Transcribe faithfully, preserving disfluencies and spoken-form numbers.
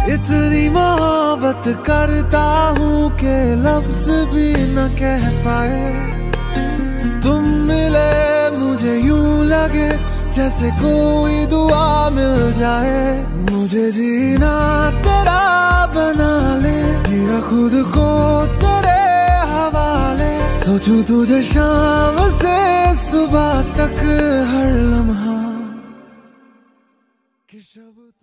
इतनी मोहब्बत करता हूँ कि लफ्ज भी न कह पाए। तुम मिले मुझे यूं लगे जैसे कोई दुआ मिल जाए। मुझे जीना तेरा बना ले, मेरा खुद को तेरे हवाले। सोचूं तुझे शाम से सुबह तक हर लम्हा कि शब